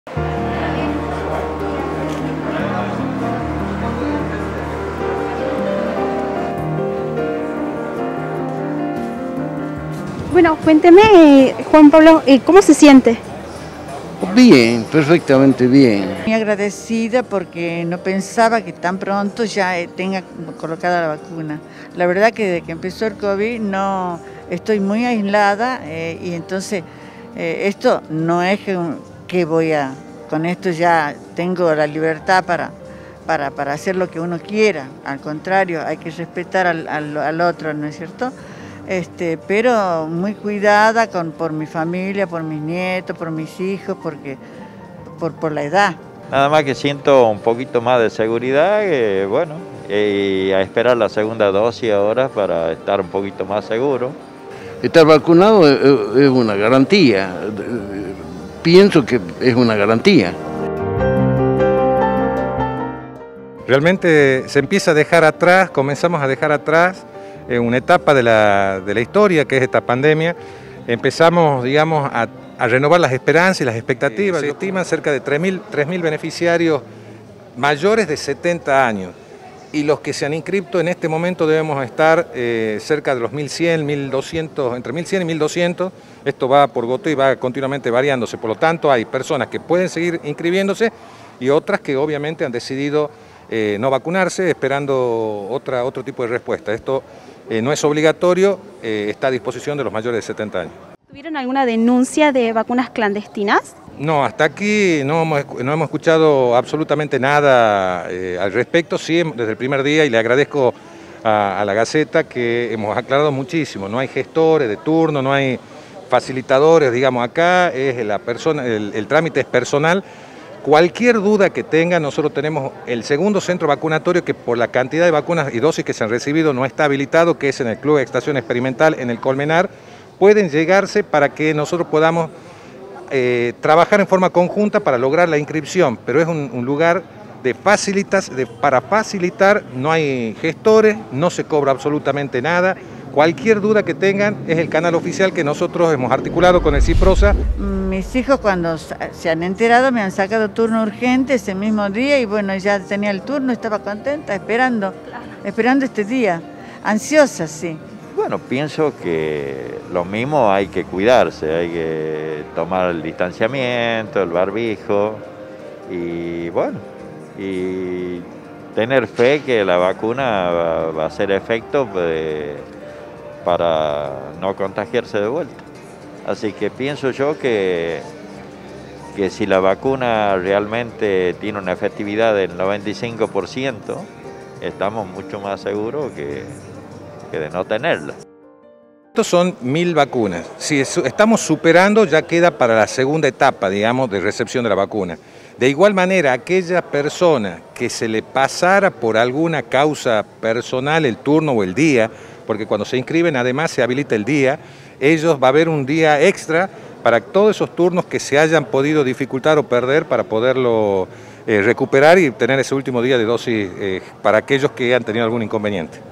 Bueno, cuénteme, Juan Pablo, ¿cómo se siente? Bien, perfectamente bien. Muy agradecida porque no pensaba que tan pronto ya tenga colocada la vacuna. La verdad que desde que empezó el COVID no estoy muy aislada y entonces esto no es que con esto ya tengo la libertad para hacer lo que uno quiera. Al contrario, hay que respetar al otro, ¿no es cierto? Pero muy cuidada por mi familia, por mis nietos, por mis hijos, porque por la edad. Nada más que siento un poquito más de seguridad, bueno, y a esperar la segunda dosis ahora para estar un poquito más seguro. Estar vacunado es una garantía, pienso que es una garantía. Realmente se empieza a dejar atrás, comenzamos a dejar atrás una etapa de la historia, que es esta pandemia. Empezamos, digamos, a renovar las esperanzas y las expectativas. Se estiman cerca de 3.000 beneficiarios mayores de 70 años. Y los que se han inscrito en este momento debemos estar cerca de los 1.100, 1.200, entre 1.100 y 1.200. Esto va por goteo y va continuamente variándose. Por lo tanto, hay personas que pueden seguir inscribiéndose y otras que obviamente han decidido no vacunarse, esperando otro tipo de respuesta. Esto no es obligatorio, está a disposición de los mayores de 70 años. ¿Tuvieron alguna denuncia de vacunas clandestinas? No, hasta aquí no hemos escuchado absolutamente nada al respecto. Sí, desde el primer día, y le agradezco a la Gaceta que hemos aclarado muchísimo. No hay gestores de turno, no hay facilitadores, digamos, acá es el trámite es personal. Cualquier duda que tengan, nosotros tenemos el segundo centro vacunatorio que por la cantidad de vacunas y dosis que se han recibido no está habilitado, que es en el Club de Estación Experimental, en el Colmenar. Pueden llegarse para que nosotros podamos trabajar en forma conjunta para lograr la inscripción, pero es un lugar para facilitar, no hay gestores, no se cobra absolutamente nada. Cualquier duda que tengan es el canal oficial que nosotros hemos articulado con el CIPROSA. Mis hijos cuando se han enterado me han sacado turno urgente ese mismo día y bueno, ya tenía el turno, estaba contenta, esperando este día, ansiosa, sí. Bueno, pienso que lo mismo hay que cuidarse, hay que tomar el distanciamiento, el barbijo y bueno, y tener fe que la vacuna va a hacer efecto para no contagiarse de vuelta. Así que pienso yo que si la vacuna realmente tiene una efectividad del 95%, estamos mucho más seguros que de no tenerla. Estos son 1.000 vacunas. Si estamos superando, ya queda para la segunda etapa, digamos, de recepción de la vacuna. De igual manera, aquella persona que se le pasara por alguna causa personal el turno o el día, porque cuando se inscriben además se habilita el día, va a haber un día extra para todos esos turnos que se hayan podido dificultar o perder para poderlo recuperar y tener ese último día de dosis para aquellos que han tenido algún inconveniente.